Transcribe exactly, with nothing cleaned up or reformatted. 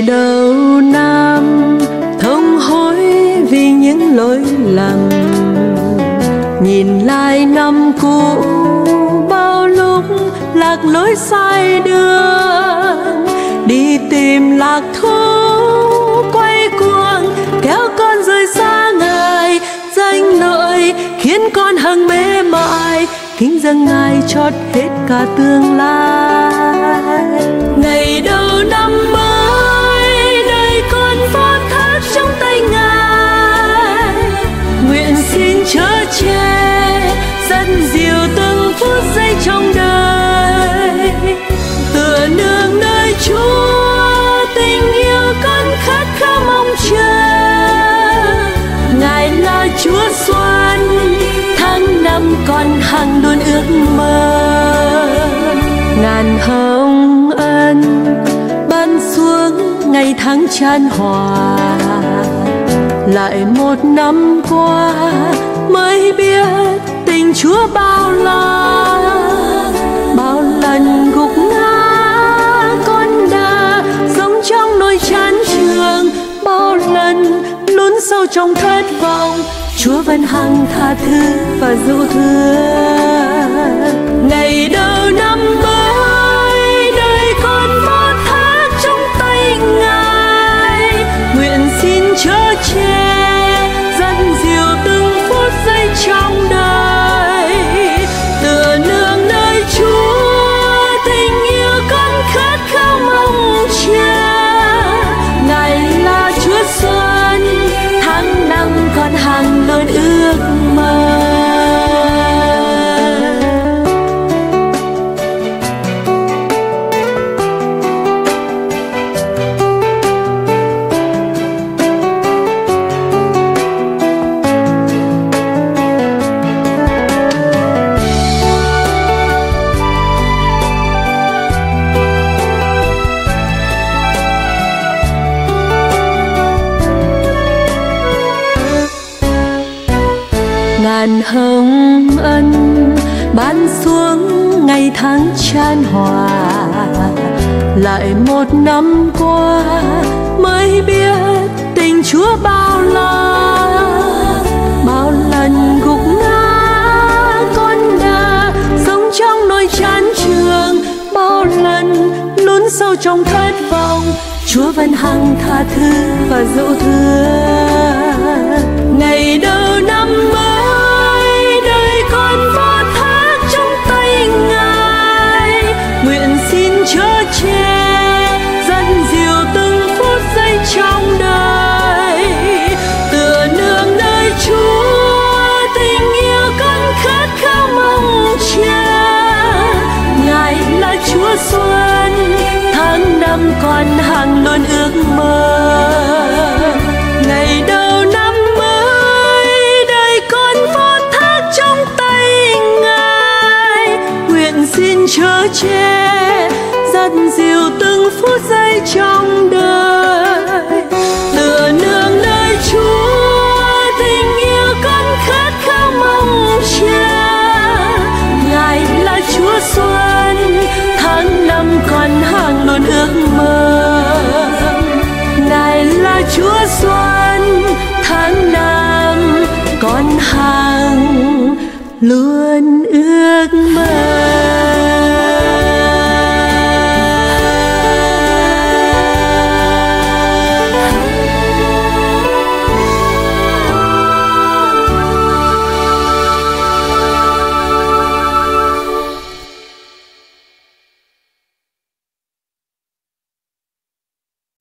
Ngày đầu năm thống hối vì những lỗi lầm, nhìn lại năm cũ bao lúc lạc lối sai đường, đi tìm lạc thú quay cuồng kéo con rời xa Ngài. Danh lợi khiến con hằng mê mải, kính dâng Ngài chót hết cả tương lai. Ngày đầu năm mới đời con phó thác trong tay Ngài, nguyện xin chở che dẫn dìu từng phút giây trong đời, tựa nương nơi Chúa tình yêu con khát khao mong chờ. Ngài là Chúa Xuân, tháng năm con hằng luôn ước mơ. Ngàn hồng ân ban xuống ngày tháng chan hòa, lại một năm qua mới biết tình Chúa bao la. Bao lần gục ngã con đã sống trong nỗi chán chường, bao lần lún sâu trong thất vọng, Chúa vẫn hằng tha thứ và dịu thương. Ngày đầu năm mới đời con phó thác trong tay Ngài, nguyện xin chở che dẫn dìu từng phút giây trong đời, tựa nương nơi Chúa tình yêu con khát khao mong chờ. Ngài là Chúa Xuân, tháng năm con hằng luôn ước mơ. Ngàn hồng ân ban xuống ngày tháng chan hòa, lại một năm qua mới biết tình Chúa bao la. Bao lần gục ngã con đã sống trong nỗi chán chường, bao lần lún sâu trong thất vọng, Chúa vẫn hằng tha thứ và dịu thương. Ngày đầu năm mới đời con phó thác trong tay Ngài, nguyện xin chở che dẫn dìu từng phút giây trong đời, tựa nương nơi Chúa tình yêu con khát khao mong chờ. Ngài là Chúa Xuân, tháng năm con hằng luôn ước mơ. Ngày đầu năm mới đời con phó thác trong tay Ngài, nguyện xin chở che dẫn dìu từng phút giây trong đời, tựa nương nơi Chúa tình yêu con khát khao mong chờ. Ngài là Chúa Xuân, tháng năm con hằng luôn ước mơ. Ngài là Chúa Xuân, tháng năm con hằng luôn